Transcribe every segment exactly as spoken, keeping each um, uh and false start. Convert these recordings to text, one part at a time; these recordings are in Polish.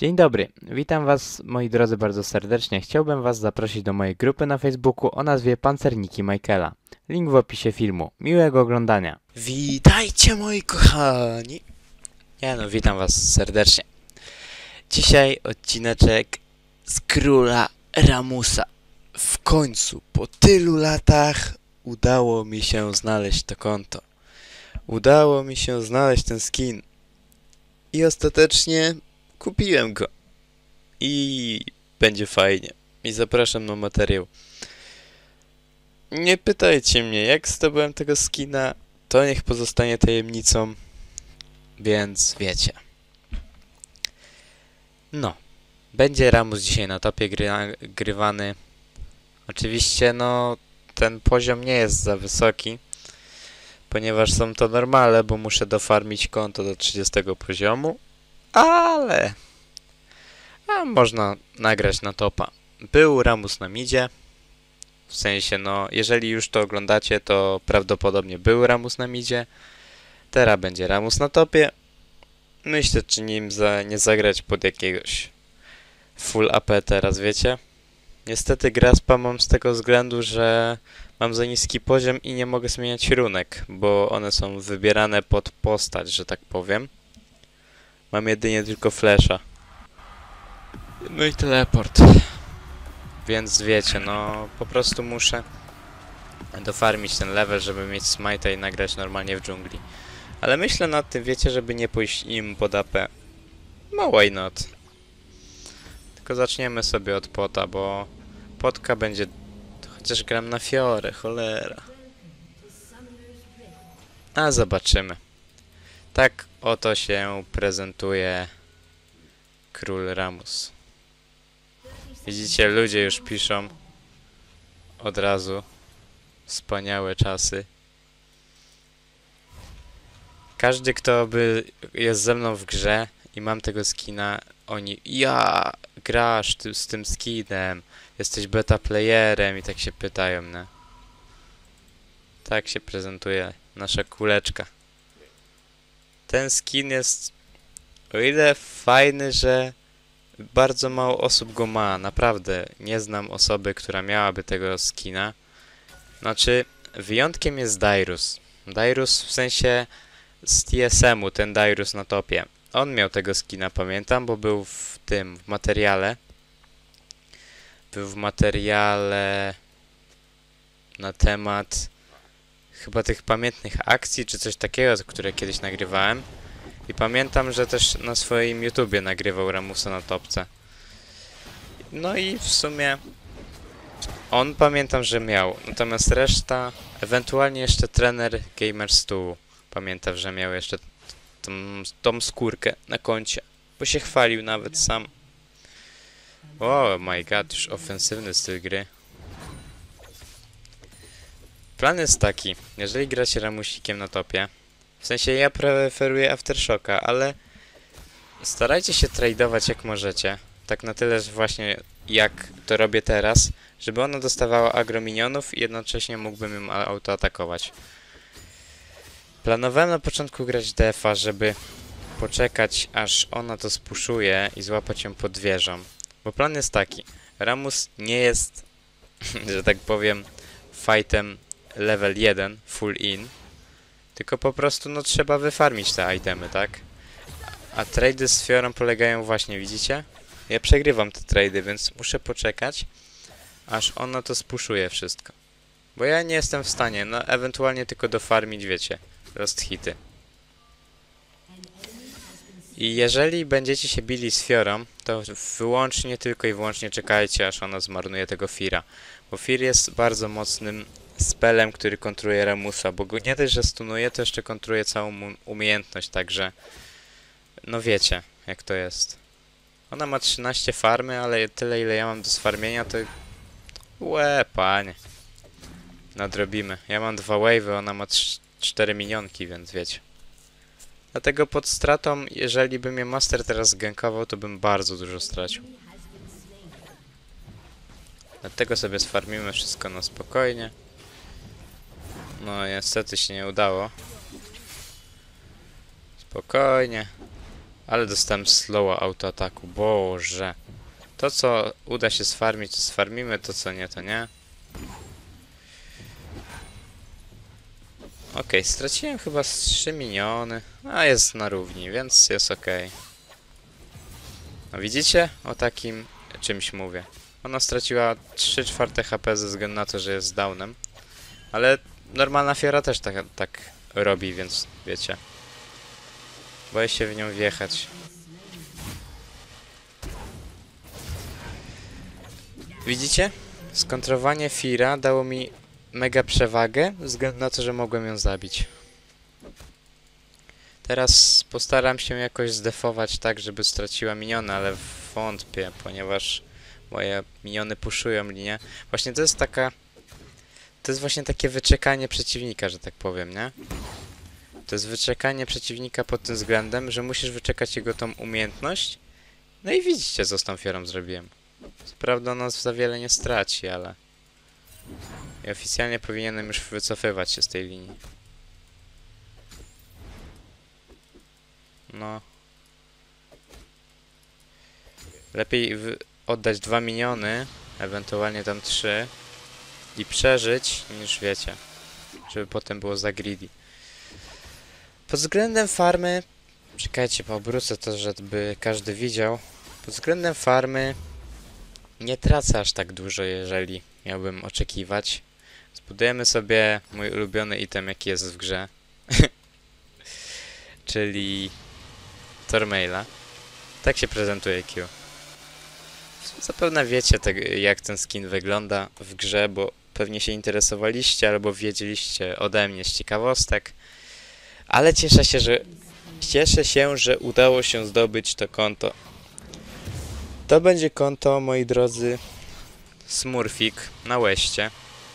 Dzień dobry, witam was moi drodzy bardzo serdecznie. Chciałbym was zaprosić do mojej grupy na Facebooku o nazwie Pancerniki Michaela. Link w opisie filmu. Miłego oglądania. Witajcie moi kochani. Ja no, witam was serdecznie. Dzisiaj odcineczek z Króla Ramusa. W końcu, po tylu latach udało mi się znaleźć to konto. Udało mi się znaleźć ten skin. I ostatecznie kupiłem go. I będzie fajnie. I zapraszam na materiał. Nie pytajcie mnie, jak zdobyłem tego skina. To niech pozostanie tajemnicą. Więc wiecie. No. Będzie Ramus dzisiaj na topie gry, grywany. Oczywiście, no, ten poziom nie jest za wysoki. Ponieważ są to normale, bo muszę dofarmić konto do trzydziestego poziomu. Ale... A można nagrać na topa. Był Ramus na midzie. W sensie, no, jeżeli już to oglądacie, to prawdopodobnie był Ramus na midzie. Teraz będzie Ramus na topie. Myślę, czy nim za, nie zagrać pod jakiegoś full A P teraz, wiecie? Niestety gra spamam z tego względu, że mam za niski poziom i nie mogę zmieniać runek, bo one są wybierane pod postać, że tak powiem. Mam jedynie tylko flasha. No i teleport. Więc wiecie, no po prostu muszę dofarmić ten level, żeby mieć smite'a i nagrać normalnie w dżungli. Ale myślę nad tym, wiecie, żeby nie pójść im pod A P. No why not? Tylko zaczniemy sobie od pota, bo potka będzie... Chociaż gram na fiorę, cholera. A zobaczymy. Tak oto się prezentuje Król Ramus. Widzicie, ludzie już piszą od razu. Wspaniałe czasy. Każdy, kto by jest ze mną w grze i mam tego skina, oni... Ja, grasz ty, z tym skinem, jesteś beta playerem i tak się pytają, nie? Tak się prezentuje nasza kuleczka. Ten skin jest o ile fajny, że bardzo mało osób go ma. Naprawdę nie znam osoby, która miałaby tego skina. Znaczy, wyjątkiem jest Dyrus. Dyrus w sensie z T S M u, ten Dyrus na topie. On miał tego skina, pamiętam, bo był w tym, w materiale. Był w materiale na temat chyba tych pamiętnych akcji, czy coś takiego, które kiedyś nagrywałem. I pamiętam, że też na swoim YouTubie nagrywał Ramusa na topce. No i w sumie on pamiętam, że miał. Natomiast reszta, ewentualnie jeszcze trener Gamerstu pamiętam, że miał jeszcze tą, tą skórkę na koncie. Bo się chwalił nawet sam. Oh my god, już ofensywny styl gry. Plan jest taki, jeżeli gracie Ramusikiem na topie, w sensie ja preferuję Aftershocka, ale starajcie się tradeować jak możecie. Tak na tyle, że właśnie jak to robię teraz, żeby ona dostawała agro minionów i jednocześnie mógłbym ją autoatakować. Planowałem na początku grać defa, żeby poczekać aż ona to spuszuje i złapać ją pod wieżą. Bo plan jest taki, Ramus nie jest, że tak powiem, fightem level jeden, full in, tylko po prostu no trzeba wyfarmić te itemy, tak? A trady z Fiorą polegają właśnie, widzicie? Ja przegrywam te trady, więc muszę poczekać, aż ona to spuszuje wszystko. Bo ja nie jestem w stanie, no ewentualnie tylko dofarmić, wiecie, lost hity. I jeżeli będziecie się bili z Fiorą, to wyłącznie, tylko i wyłącznie czekajcie, aż ona zmarnuje tego Fira. Bo Fir jest bardzo mocnym spelem, który kontruje Ramusa, bo go nie dość, że stunuje, to jeszcze kontruje całą umiejętność, także no wiecie, jak to jest. Ona ma trzynaście farmy, ale tyle, ile ja mam do sfarmienia, to... Łe, panie. Nadrobimy. Ja mam dwa wave'y, ona ma cztery minionki, więc wiecie. Dlatego pod stratą, jeżeli by mnie Master teraz zgankował, to bym bardzo dużo stracił. Dlatego sobie sfarmimy wszystko na spokojnie. No niestety się nie udało. Spokojnie. Ale dostałem slowa autoataku. Boże. To co uda się sfarmić, to sfarmimy, to co nie, to nie. Okej, okay, straciłem chyba z trzy miniony, a jest na równi, więc jest okej. Okay. No widzicie? O takim czymś mówię. Ona straciła trzy czwarte H P ze względu na to, że jest downem. Ale normalna Fiora też tak, tak robi, więc wiecie. Boję się w nią wjechać. Widzicie? Skontrowanie Fira dało mi mega przewagę, ze względu na to, że mogłem ją zabić. Teraz postaram się jakoś zdefować tak, żeby straciła miniony, ale wątpię, ponieważ moje miniony puszują linię. Właśnie to jest taka... To jest właśnie takie wyczekanie przeciwnika, że tak powiem, nie? To jest wyczekanie przeciwnika pod tym względem, że musisz wyczekać jego tą umiejętność. No i widzicie, co z tą Fiorą zrobiłem. Co prawda ona za wiele nie straci, ale... I oficjalnie powinienem już wycofywać się z tej linii. No. Lepiej oddać dwa miniony, ewentualnie tam trzy i przeżyć, niż wiecie, żeby potem było za greedy. Pod względem farmy, czekajcie, obrócę to, żeby każdy widział. Pod względem farmy nie tracę aż tak dużo, jeżeli miałbym oczekiwać. Zbudujemy sobie mój ulubiony item, jaki jest w grze. Czyli Tormaila. Tak się prezentuje Q. Zapewne wiecie, te, jak ten skin wygląda w grze, bo pewnie się interesowaliście albo wiedzieliście ode mnie z ciekawostek. Ale cieszę się, że cieszę się, że udało się zdobyć to konto. To będzie konto, moi drodzy, Smurfik na Łeście,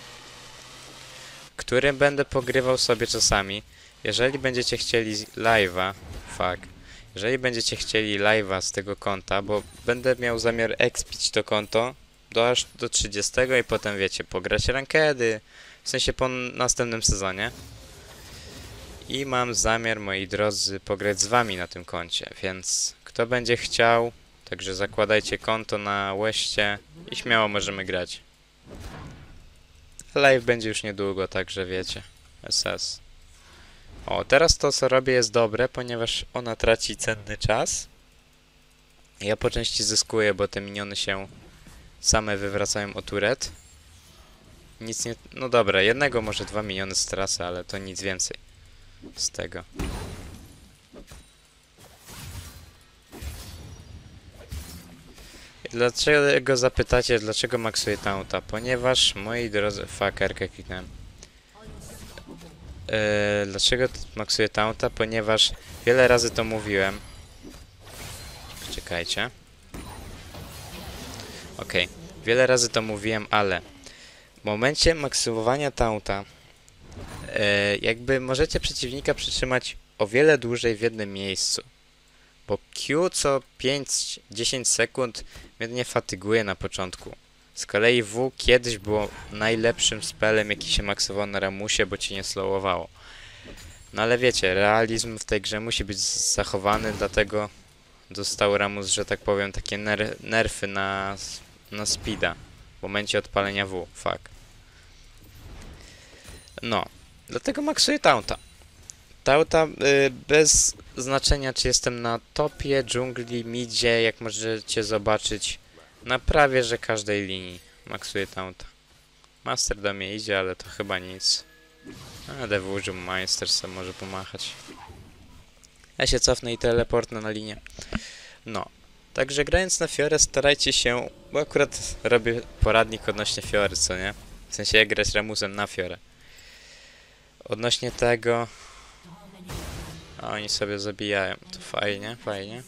którym będę pogrywał sobie czasami. Jeżeli będziecie chcieli live'a, fuck, jeżeli będziecie chcieli live'a z tego konta, bo będę miał zamiar expić to konto do aż do trzydziestego i potem wiecie, pograć rankedy, w sensie po następnym sezonie. I mam zamiar, moi drodzy, pograć z wami na tym koncie, więc kto będzie chciał, także zakładajcie konto na Łeście i śmiało możemy grać. Live będzie już niedługo, także wiecie, S S. O, teraz to co robię jest dobre, ponieważ ona traci cenny czas. Ja po części zyskuję, bo te miniony się same wywracają o turet. Nic nie... No dobra, jednego może dwa miniony stracę, ale to nic więcej z tego. I dlaczego zapytacie, dlaczego maksuję taunta? Ponieważ, moi drodzy... Fuckerkę kliknąłem. Yy, dlaczego maksuję taunta? Ponieważ wiele razy to mówiłem. Czekajcie. Okej. Okay. Wiele razy to mówiłem, ale w momencie maksymowania taunta yy, jakby możecie przeciwnika przytrzymać o wiele dłużej w jednym miejscu. Bo Q co pięć do dziesięciu sekund mnie fatyguje na początku. Z kolei W kiedyś było najlepszym spelem, jaki się maksował na Ramusie, bo cię nie slowowało. No ale wiecie, realizm w tej grze musi być zachowany, dlatego dostał Ramus, że tak powiem, takie ner nerfy na, na speeda w momencie odpalenia W, fuck. No, dlatego maksuję taunta. Taunta y, bez znaczenia, czy jestem na topie, dżungli, midzie, jak możecie zobaczyć, na prawie, że każdej linii maksuję taunta. Master do mnie idzie, ale to chyba nic. A D W Meister sobie może pomachać. Ja się cofnę i teleportnę na linię. No. Także grając na Fiorę starajcie się, bo akurat robię poradnik odnośnie Fiory, co nie? W sensie jak grać Ramusem na Fiorę. Odnośnie tego... A oni sobie zabijają. To fajnie, fajnie.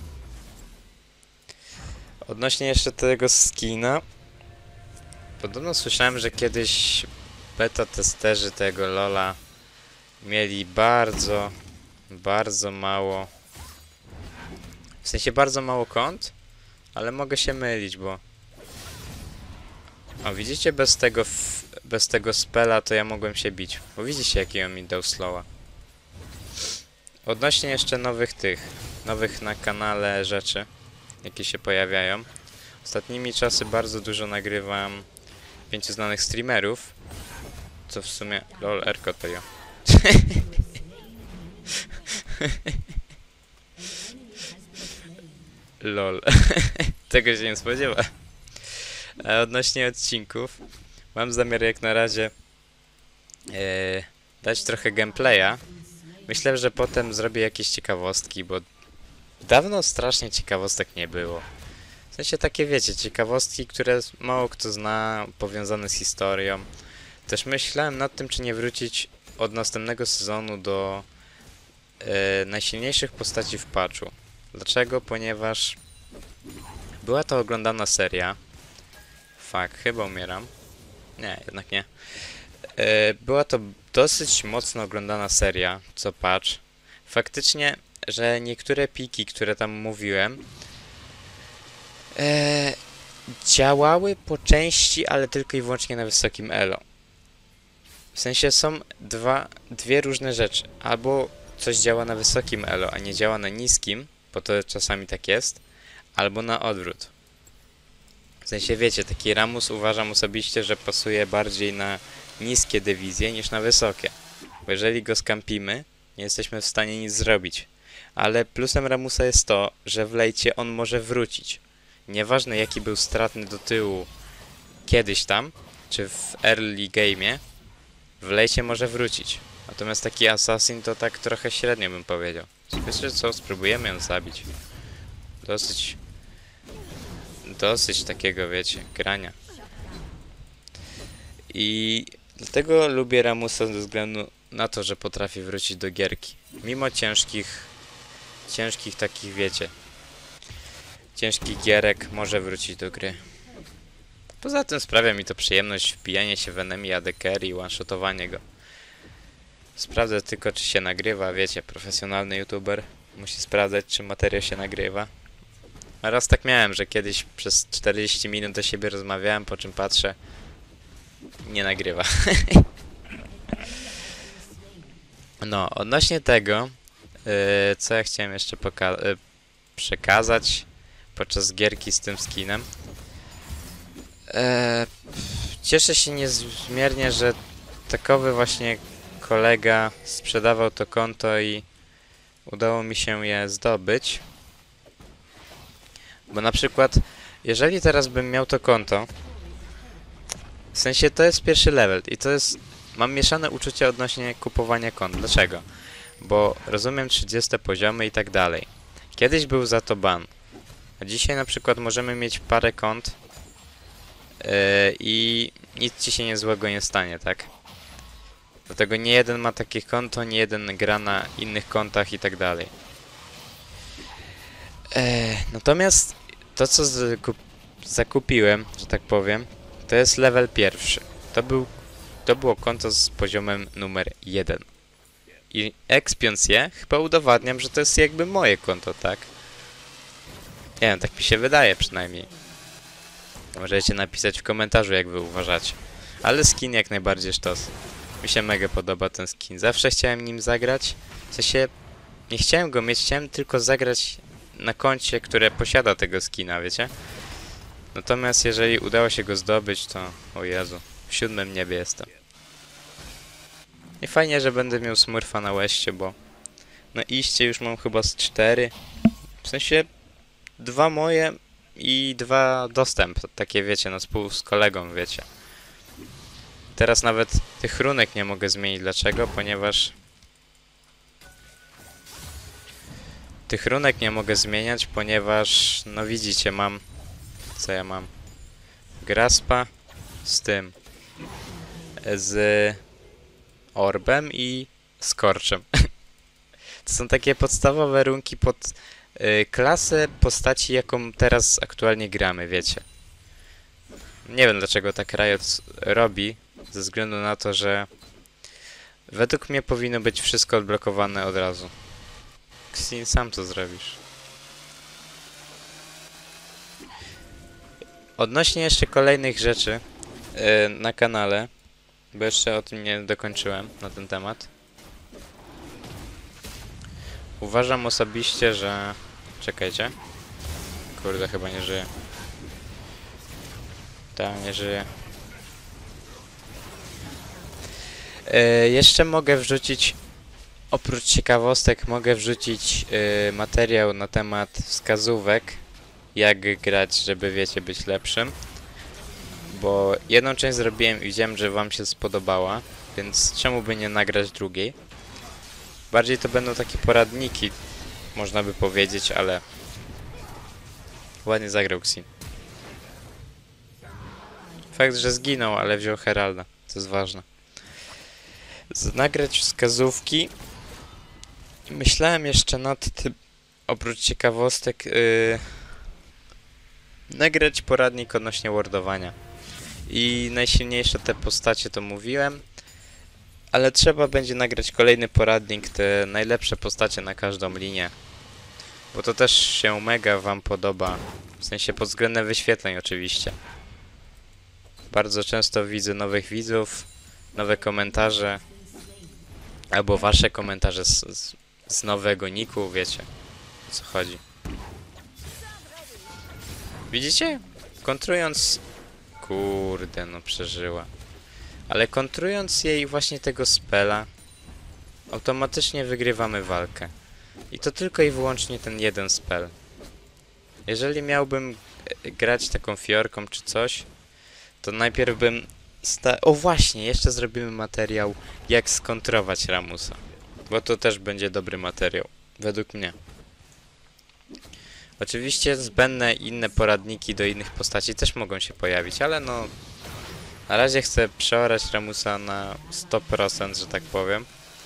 Odnośnie jeszcze tego skina. Podobno słyszałem, że kiedyś beta testerzy tego LoL'a mieli bardzo, bardzo mało... W sensie bardzo mało kont, ale mogę się mylić, bo... O, widzicie, bez tego, f... bez tego spela to ja mogłem się bić. Bo widzicie, jaki on mi dał slowa. Odnośnie jeszcze nowych tych, nowych na kanale rzeczy, jakie się pojawiają. Ostatnimi czasy bardzo dużo nagrywam pięciu znanych streamerów, co w sumie... Lol, Erko to ja. Lol. Tego się nie spodziewa. A odnośnie odcinków, mam zamiar jak na razie e, dać trochę gameplaya. Myślę, że potem zrobię jakieś ciekawostki, bo dawno strasznie ciekawostek nie było. W sensie takie, wiecie, ciekawostki, które mało kto zna, powiązane z historią. Też myślałem nad tym, czy nie wrócić od następnego sezonu do e, najsilniejszych postaci w patchu. Dlaczego? Ponieważ była to oglądana seria. Fuck, chyba umieram. Nie, jednak nie. E, była to dosyć mocno oglądana seria, co patch. Faktycznie, że niektóre piki, które tam mówiłem, e, działały po części, ale tylko i wyłącznie na wysokim elo. W sensie są dwa, dwie różne rzeczy. Albo coś działa na wysokim elo, a nie działa na niskim, bo to czasami tak jest, albo na odwrót. W sensie, wiecie, taki Ramus uważam osobiście, że pasuje bardziej na niskie dywizje niż na wysokie. Bo jeżeli go skampimy, nie jesteśmy w stanie nic zrobić. Ale plusem Ramusa jest to, że w lejcie on może wrócić. Nieważne jaki był stratny do tyłu kiedyś tam, czy w early game'ie, w lejcie może wrócić. Natomiast taki Assassin to tak trochę średnio bym powiedział. Wiecie co, spróbujemy ją zabić. Dosyć... Dosyć takiego, wiecie, grania. I dlatego lubię Ramusa ze względu na to, że potrafi wrócić do gierki. Mimo ciężkich, ciężkich takich, wiecie, ciężkich gierek może wrócić do gry. Poza tym sprawia mi to przyjemność wpijanie się w enemy A D Carry i one-shotowanie go. Sprawdzę tylko, czy się nagrywa, wiecie, profesjonalny youtuber musi sprawdzać, czy materiał się nagrywa. A raz tak miałem, że kiedyś przez czterdzieści minut do siebie rozmawiałem, po czym patrzę, nie nagrywa. No, odnośnie tego, yy, co ja chciałem jeszcze poka yy, przekazać podczas gierki z tym skinem. Yy, cieszę się niezmiernie, że takowy właśnie kolega sprzedawał to konto i udało mi się je zdobyć. Bo na przykład, jeżeli teraz bym miał to konto, w sensie to jest pierwszy level i to jest... Mam mieszane uczucia odnośnie kupowania kont. Dlaczego? Bo rozumiem trzydzieste poziomy i tak dalej. Kiedyś był za to ban. A dzisiaj na przykład możemy mieć parę kont yy, i nic ci się nie złego nie stanie, tak? Dlatego nie jeden ma takie konto, nie jeden gra na innych kontach i tak dalej. Yy, natomiast to, co zakupiłem, że tak powiem, to jest level pierwszy. To był, to było konto z poziomem numer jeden. I ekspiąc je, chyba udowadniam, że to jest jakby moje konto, tak? Nie wiem, tak mi się wydaje przynajmniej. Możecie napisać w komentarzu, jak wy uważacie. Ale skin jak najbardziej sztos. Mi się mega podoba ten skin. Zawsze chciałem nim zagrać. W sensie, nie chciałem go mieć, chciałem tylko zagrać na koncie, które posiada tego skina, wiecie? Natomiast jeżeli udało się go zdobyć, to... O Jezu, w siódmym niebie jestem. I fajnie, że będę miał smurfa na łeście, bo... Na iście już mam chyba z cztery. W sensie... Dwa moje i dwa dostęp. Takie wiecie, na spół z kolegą, wiecie. Teraz nawet tych runek nie mogę zmienić. Dlaczego? Ponieważ... Tych runek nie mogę zmieniać, ponieważ... No widzicie, mam... Co ja mam? Graspa z tym. Z orbem i skorczem. To są takie podstawowe runki pod y, klasę postaci, jaką teraz aktualnie gramy, wiecie. Nie wiem, dlaczego tak Riot robi, ze względu na to, że według mnie powinno być wszystko odblokowane od razu. Xin, sam to zrobisz. Odnośnie jeszcze kolejnych rzeczy yy, na kanale, bo jeszcze o tym nie dokończyłem na ten temat. Uważam osobiście, że... Czekajcie. Kurde, chyba nie żyje. Ta, nie żyje. Yy, jeszcze mogę wrzucić... Oprócz ciekawostek mogę wrzucić yy, materiał na temat wskazówek, jak grać, żeby wiecie, być lepszym. Bo jedną część zrobiłem i widziałem, że wam się spodobała, więc czemu by nie nagrać drugiej? Bardziej to będą takie poradniki, można by powiedzieć, ale... Ładnie zagrał Xin. Fakt, że zginął, ale wziął Heralda, to jest ważne. Z nagrać wskazówki. Myślałem jeszcze nad tym, oprócz ciekawostek, yy, nagrać poradnik odnośnie wordowania. I najsilniejsze te postacie to mówiłem, ale trzeba będzie nagrać kolejny poradnik, te najlepsze postacie na każdą linię. Bo to też się mega wam podoba, w sensie pod względem wyświetleń oczywiście. Bardzo często widzę nowych widzów, nowe komentarze, albo wasze komentarze z, z, z nowego niku, wiecie o co chodzi. Widzicie? Kontrując... Kurde, no przeżyła. Ale kontrując jej właśnie tego spela, automatycznie wygrywamy walkę. I to tylko i wyłącznie ten jeden spell. Jeżeli miałbym grać taką fiorką czy coś, to najpierw bym... Sta o właśnie, jeszcze zrobimy materiał, jak skontrować Ramusa. Bo to też będzie dobry materiał, według mnie. Oczywiście zbędne inne poradniki do innych postaci też mogą się pojawić, ale no... Na razie chcę przeorać Ramusa na sto procent, że tak powiem.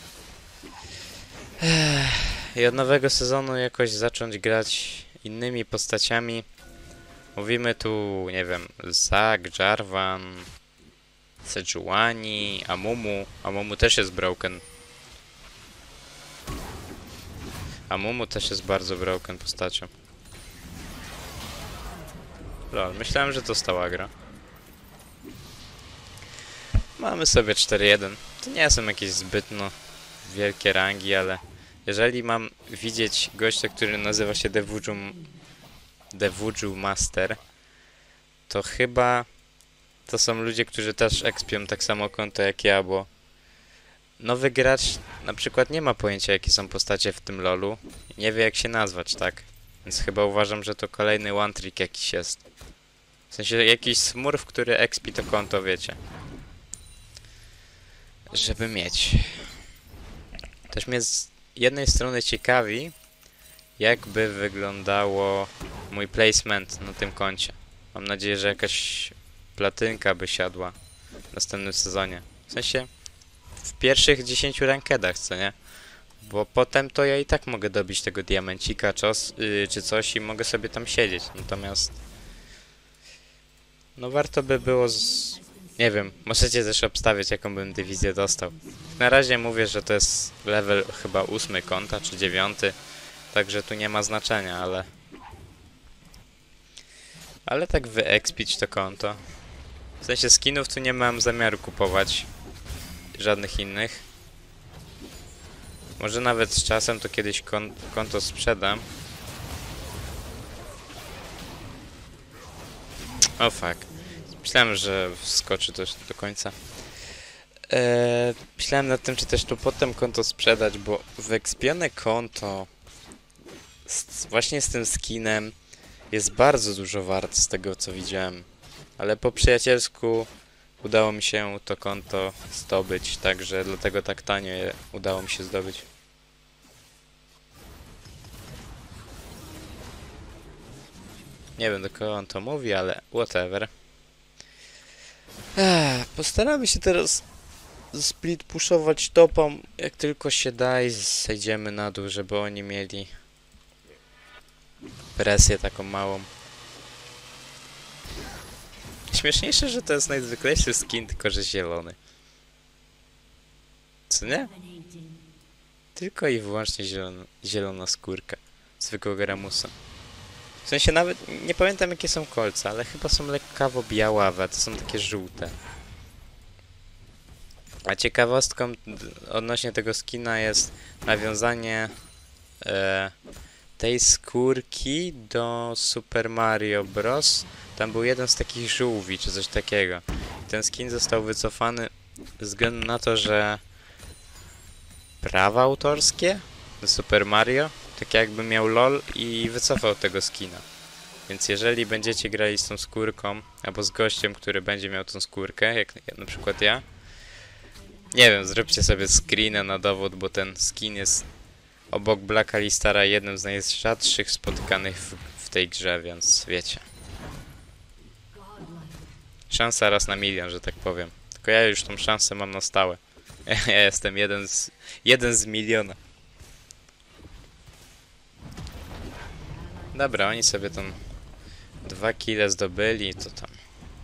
I od nowego sezonu jakoś zacząć grać innymi postaciami. Mówimy tu, nie wiem, Zac, Jarvan, Sejuani, Amumu. Amumu też jest broken. Amumu też jest bardzo broken postacią. Lol, myślałem, że to stała gra. Mamy sobie cztery jeden. To nie są jakieś zbytno wielkie rangi, ale jeżeli mam widzieć gościa, który nazywa się Devuju, Devuju Master, to chyba to są ludzie, którzy też expią tak samo konto jak ja, bo nowy gracz na przykład nie ma pojęcia, jakie są postacie w tym lolu. Nie wie, jak się nazwać, tak? Więc chyba uważam, że to kolejny one trick jakiś jest. W sensie jakiś smurf, który expi to konto, wiecie. Żeby mieć. Też mnie z jednej strony ciekawi, jakby wyglądało mój placement na tym koncie. Mam nadzieję, że jakaś platynka by siadła w następnym sezonie. W sensie w pierwszych dziesięciu rankedach, co nie? Bo potem to ja i tak mogę dobić tego diamencika czos, yy, czy coś i mogę sobie tam siedzieć. Natomiast no warto by było z... Nie wiem, możecie też obstawiać, jaką bym dywizję dostał. Na razie mówię, że to jest level chyba ósmy konta, czy dziewiąty. Także tu nie ma znaczenia, ale... Ale tak wyekspić to konto. W sensie skinów tu nie mam zamiaru kupować. Żadnych innych. Może nawet z czasem to kiedyś kon konto sprzedam. O fuck. Myślałem, że wskoczy też do końca. Eee, myślałem nad tym, czy też tu potem konto sprzedać, bo wyekspione konto z, właśnie z tym skinem jest bardzo dużo wart z tego, co widziałem. Ale po przyjacielsku udało mi się to konto zdobyć, także dlatego tak tanio je udało mi się zdobyć. Nie wiem, do kogo on to mówi, ale whatever. Ech, postaramy się teraz split pushować topą, jak tylko się da, i zejdziemy na dół, żeby oni mieli presję taką małą. Śmieszniejsze, że to jest najzwyklejszy skin, tylko że zielony. Co nie? Tylko i wyłącznie zielona, zielona skórka zwykłego Ramusa. W sensie nawet nie pamiętam, jakie są kolce, ale chyba są lekkawo białawe, to są takie żółte. A ciekawostką odnośnie tego skina jest nawiązanie e, tej skórki do Super Mario Bros. Tam był jeden z takich żółwi, czy coś takiego. Ten skin został wycofany ze względu na to, że prawa autorskie do Super Mario, tak jakby miał LOL i wycofał tego skina. Więc jeżeli będziecie grali z tą skórką, albo z gościem, który będzie miał tą skórkę, jak na przykład ja, nie wiem, zróbcie sobie screena na dowód, bo ten skin jest obok Blacka Listara jednym z najrzadszych spotykanych w, w tej grze, więc wiecie. Szansa raz na milion, że tak powiem. Tylko ja już tą szansę mam na stałe. Ja jestem jeden z, jeden z miliona. Dobra, oni sobie tam dwa kile zdobyli, to tam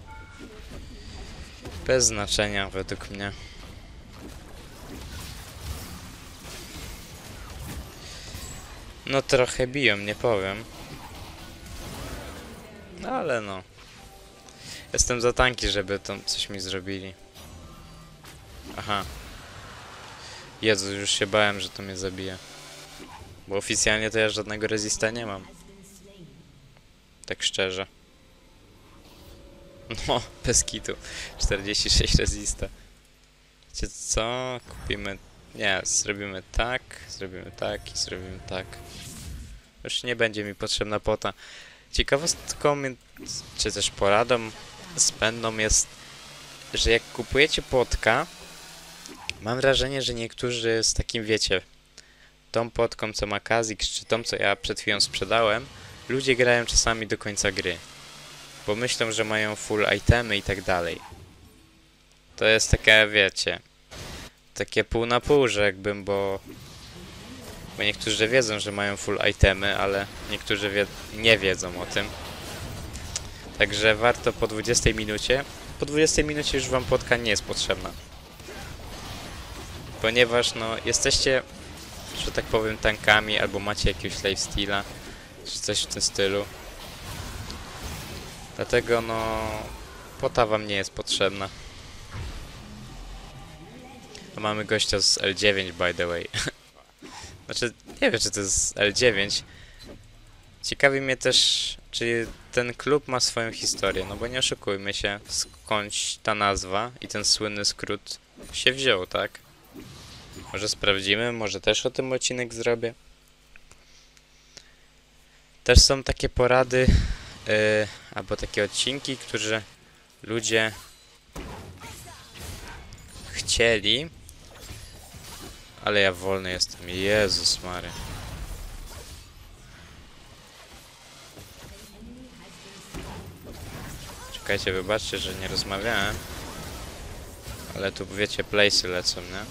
bez znaczenia według mnie. No trochę biją, nie powiem. No ale no. Jestem za tanki, żeby tam coś mi zrobili. Aha. Jezu, już się bałem, że to mnie zabije. Bo oficjalnie to ja żadnego resista nie mam. Tak szczerze. No, bez kitu. czterdzieści sześć resista. Wiecie co? Kupimy... Nie, zrobimy tak, zrobimy tak i zrobimy tak. Już nie będzie mi potrzebna pota. Ciekawostką, czy też poradą zbędną jest, że jak kupujecie potka, mam wrażenie, że niektórzy z takim, wiecie, tą potką, co ma Kha'Zix, czy tą, co ja przed chwilą sprzedałem, ludzie grają czasami do końca gry. Bo myślą, że mają full itemy i tak dalej. To jest takie, wiecie, takie pół na pół, że jakbym, bo... Bo niektórzy wiedzą, że mają full itemy, ale niektórzy wie nie wiedzą o tym. Także warto po dwudziestej minucie... Po dwudziestej minucie już wam potka nie jest potrzebna. Ponieważ, no, jesteście, że tak powiem, tankami, albo macie jakiegoś lifesteala, czy coś w tym stylu. Dlatego, no, pota wam nie jest potrzebna. A mamy gościa z L dziewięć, by the way. Znaczy, nie wiem, czy to jest L dziewięć. Ciekawi mnie też, czy ten klub ma swoją historię, no bo nie oszukujmy się, skądś ta nazwa i ten słynny skrót się wziął, tak? Może sprawdzimy, może też o tym odcinek zrobię. Też są takie porady, yy, albo takie odcinki, które ludzie chcieli, ale ja wolny jestem, Jezus Mary. Czekajcie, wybaczcie, że nie rozmawiałem, ale tu, wiecie, place'y lecą, nie?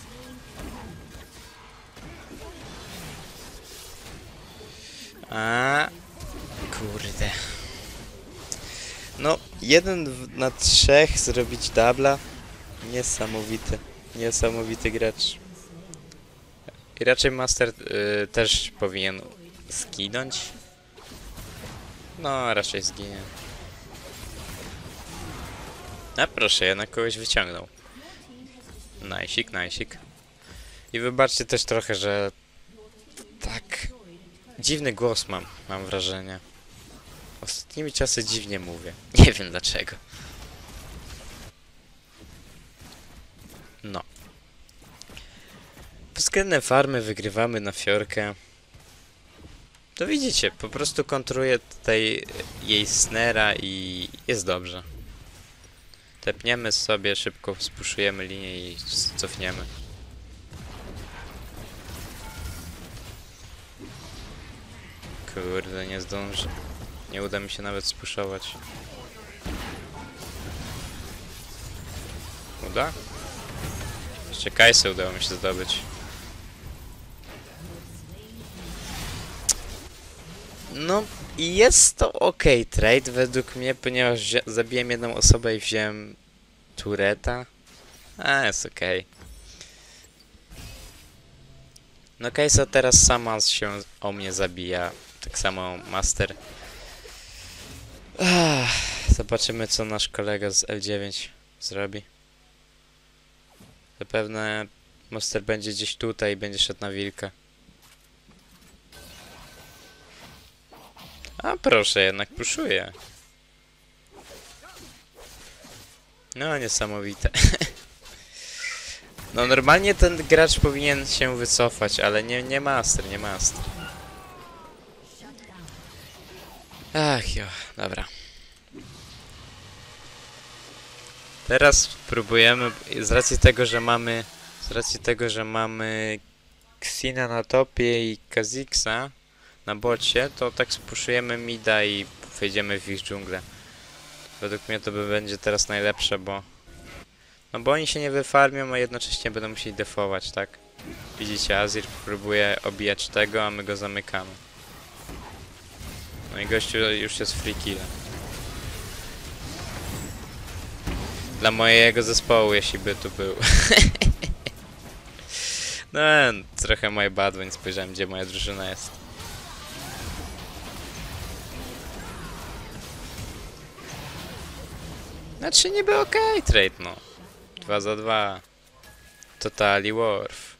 A kurde. No, jeden w, na trzech zrobić dubla. Niesamowity. Niesamowity gracz. I raczej Master y, też powinien zginąć. No, raczej zginie. A proszę, jednak kogoś wyciągnął. Najsik, najsik. I wybaczcie też trochę, że tak dziwny głos mam, mam wrażenie. Ostatnimi czasy dziwnie mówię. Nie wiem dlaczego. No. Pod względem farmy wygrywamy na fiorkę. To widzicie, po prostu kontruję tutaj jej snera i jest dobrze. Tepniemy sobie, szybko spuszujemy linię i cofniemy. Kurde, nie zdążę. Nie uda mi się nawet spuszować. Uda? Jeszcze Kajsę udało mi się zdobyć. No i jest to ok trade według mnie, ponieważ zabiłem jedną osobę i wziąłem tureta. A, jest ok. No Kajsa teraz sama się o mnie zabija. Tak samo Master. Ach, zobaczymy, co nasz kolega z L dziewięć zrobi. Zapewne Master będzie gdzieś tutaj i będzie szedł na wilka. A proszę, jednak puszuje. No, niesamowite. No, normalnie ten gracz powinien się wycofać, ale nie, nie master, nie master. Ach, jo, dobra. Teraz spróbujemy, z racji tego, że mamy, z racji tego, że mamy Xina na topie i Kha'Zix na bocie, to tak spuszujemy mida i wejdziemy w ich dżunglę. Według mnie to by będzie teraz najlepsze, bo... No bo oni się nie wyfarmią, a jednocześnie będą musieli defować, tak? Widzicie, Azir próbuje obijać tego, a my go zamykamy. No i gościu już jest free kill. Dla mojego zespołu, jeśli by tu był. No, trochę my bad, więc spojrzałem, gdzie moja drużyna jest. Znaczy niby okej okay, trade, no. Dwa za dwa. Totally worth.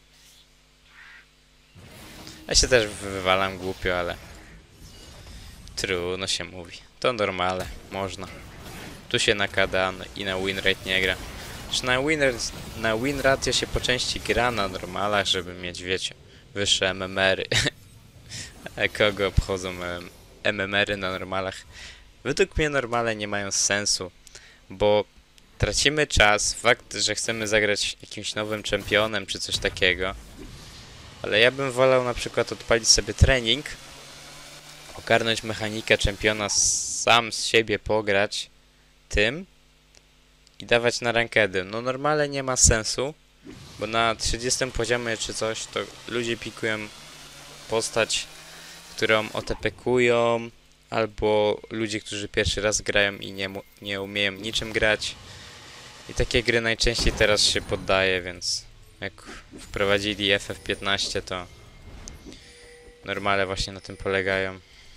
Ja się też wywalam głupio, ale... Trudno się mówi. To normalne, można. Tu się na K D A i na win rate nie gra. Czy na win, na win ratio się po części gra na normalach, żeby mieć, wiecie, wyższe M M R-y. A kogo obchodzą M M R-y na normalach? Według mnie normale nie mają sensu, bo tracimy czas, fakt, że chcemy zagrać jakimś nowym czempionem czy coś takiego. Ale ja bym wolał na przykład odpalić sobie trening, ogarnąć mechanikę czempiona, sam z siebie pograć tym i dawać na rankedy. No normalnie nie ma sensu, bo na trzydziestym poziomie czy coś to ludzie pikują postać, którą otepekują, albo ludzie, którzy pierwszy raz grają i nie, nie umieją niczym grać. I takie gry najczęściej teraz się poddaje, więc jak wprowadzili F F piętnaście, to normale właśnie na tym polegają.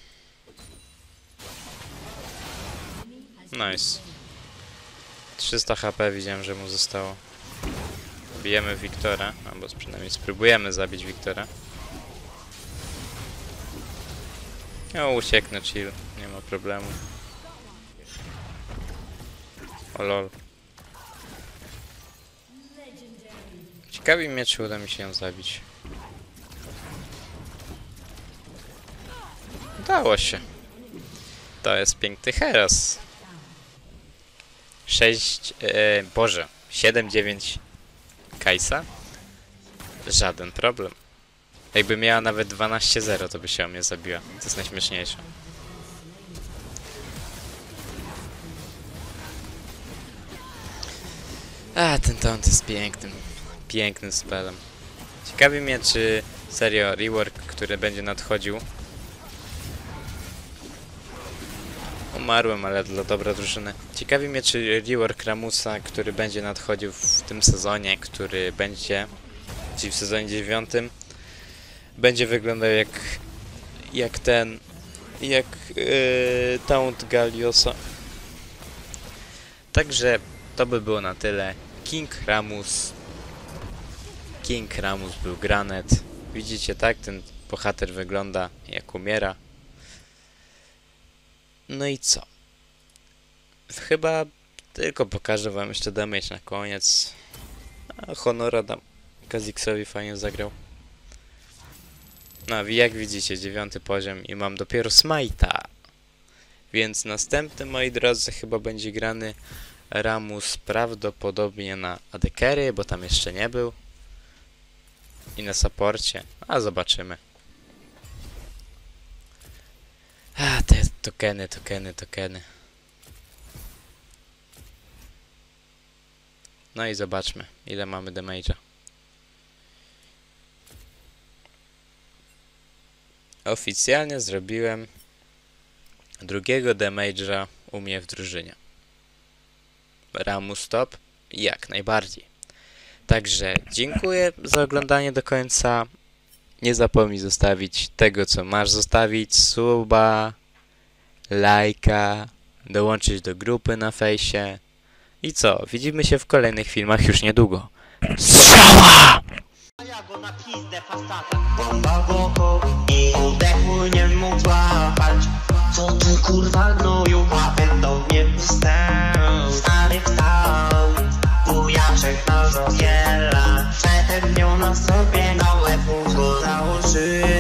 Nice. trzysta H P widziałem, że mu zostało. Bijemy Wiktora, albo przynajmniej spróbujemy zabić Wiktora. No, ucieknę, chill, nie ma problemu. O lol. Ciekawi mnie, czy uda mi się ją zabić. Udało się. To jest piękny heros. sześć... E, Boże. siedem dziewięć Kajsa? Żaden problem. Jakby miała nawet dwanaście zero, to by się o mnie zabiła. To jest najśmieszniejsze. A, ten taunt jest pięknym. Pięknym spelem. Ciekawi mnie, czy serio rework, który będzie nadchodził... Umarłem, ale dla dobra drużyny. Ciekawi mnie, czy rework Ramusa, który będzie nadchodził w tym sezonie, który będzie, czyli w sezonie dziewiątym, będzie wyglądał jak jak ten, jak yy, taunt Galiosa. Także to by było na tyle. King Ramus. King Ramus był Granet. Widzicie, tak ten bohater wygląda, jak umiera. No i co? Chyba tylko pokażę wam jeszcze damage na koniec. A honora dam. Kha'Zixowi fajnie zagrał. No i jak widzicie, dziewiąty poziom i mam dopiero smite'a. Więc następny, moi drodzy, chyba będzie grany Ramus prawdopodobnie na A D Carry, bo tam jeszcze nie był. I na supporcie. A zobaczymy. A, te tokeny, tokeny, tokeny. No i zobaczmy, ile mamy damage'a. Oficjalnie zrobiłem drugiego damage'a u mnie w drużynie. Ramus top? Jak najbardziej. Także dziękuję za oglądanie do końca. Nie zapomnij zostawić tego, co masz zostawić. Suba, lajka, dołączyć do grupy na fejsie. I co? Widzimy się w kolejnych filmach już niedługo. Strzała! Ja go na pizdę fasada. Bomba w oko i oddechu nie mógł złapać. Co ty kurwa gnoju, łapę do mnie wstał. Stary wstał, bujaczek na żogiela. Przedtem dniu na sobie na łeb mu go założył.